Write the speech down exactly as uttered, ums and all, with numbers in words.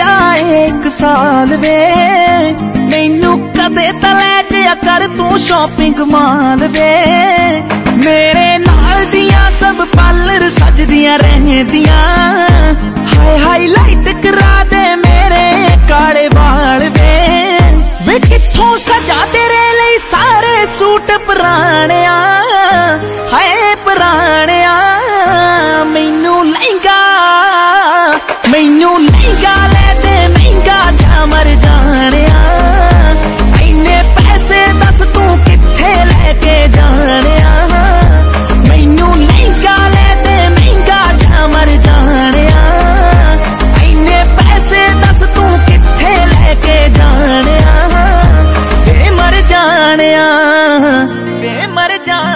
रुपया एक साल वे, मैनू कदे तां लै जिया कर तू शॉपिंग माल वे। मेरे नाल दियां सब पार्लर सजदियां रहंदियां, हाय हाईलाइट करा दे मेरे काले वाल वे। वे कित्थों सजा तेरे लिए सारे सूट पुराणिया, हाय पुराणिया। मैनू लहंगा मैनू लहंगा ले दे महंगा जा मर जानिया। इन्ने पैसे दस तू कित्थे लेके जानिया। मैनू लहंगा ले दे महंगा जा मर जानिया। इन्ने पैसे दस तू कित्थे लेके जानिया। वे मर जानिया, वे मर जानिया।